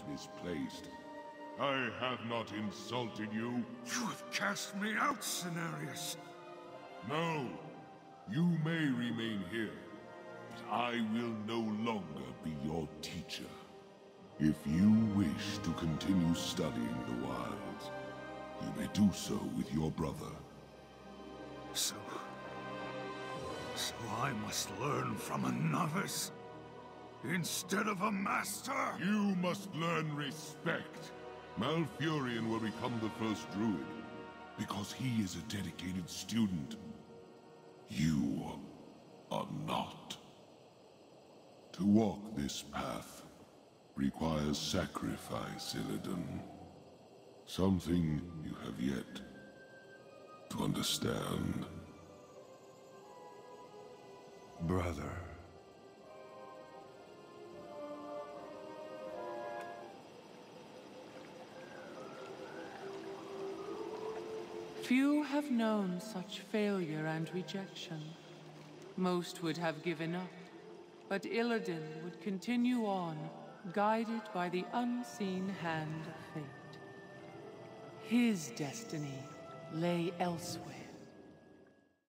misplaced. I have not insulted you. You have cast me out, Cenarius. No. You may remain here, but I will no longer be your teacher. If you wish to continue studying the wilds, you may do so with your brother. So I must learn from a novice instead of a master? You must learn respect. Malfurion will become the first druid, because he is a dedicated student. You are not. To walk this path requires sacrifice, Illidan. Something you have yet to understand. Brother. Few have known such failure and rejection. Most would have given up, but Illidan would continue on, guided by the unseen hand of fate. His destiny lay elsewhere.